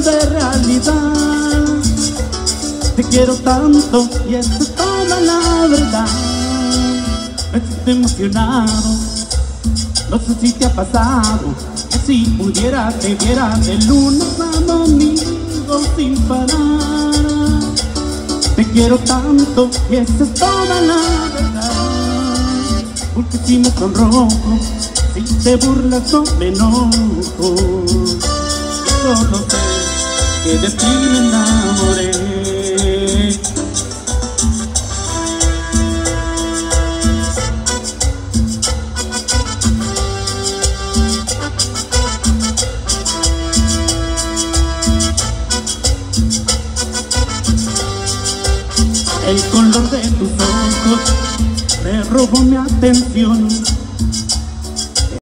vuelve realidad. Te quiero tanto y esta es toda la verdad. Me siento emocionado, no sé si te ha pasado, que si pudiera te viera de lunes a domingo sin parar. Te quiero tanto y esta es toda la verdad. Porque si me sonrojo, si te burlas no me enojo. Yo solo sé que de ti me enamoré. El color de tus ojos me robó mi atención.